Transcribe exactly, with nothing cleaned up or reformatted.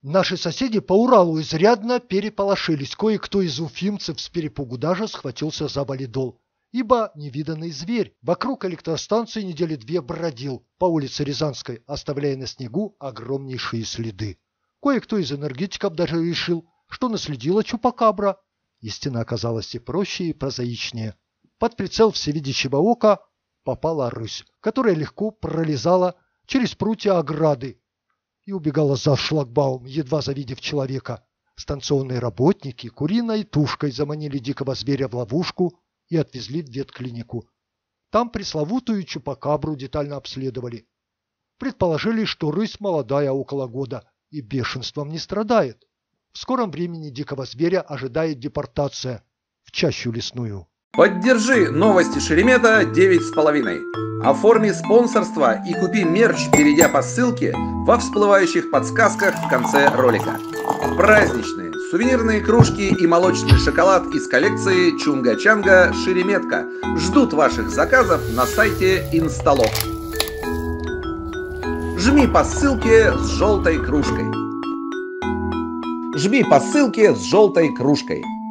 Наши соседи по Уралу изрядно переполошились. Кое-кто из уфимцев с перепугу даже схватился за валидол. Ибо невиданный зверь вокруг электростанции недели две бродил по улице Рязанской, оставляя на снегу огромнейшие следы. Кое-кто из энергетиков даже решил, что наследила чупакабра. Истина оказалась и проще, и прозаичнее. Под прицел всевидящего ока попала рысь, которая легко пролезала через прутья ограды и убегала за шлагбаум, едва завидев человека. Станционные работники куриной тушкой заманили дикого зверя в ловушку и отвезли в ветклинику. Там пресловутую чупакабру детально обследовали. Предположили, что рысь молодая, около года, и бешенством не страдает. В скором времени дикого зверя ожидает депортация в чащу лесную. Поддержи новости Шеремета девять с половиной. Оформи спонсорство и купи мерч, перейдя по ссылке во всплывающих подсказках в конце ролика. Праздничные сувенирные кружки и молочный шоколад из коллекции Чунга-Чанга Шереметка ждут ваших заказов на сайте Инсталок. Жми по ссылке с желтой кружкой. Жми по ссылке с желтой кружкой.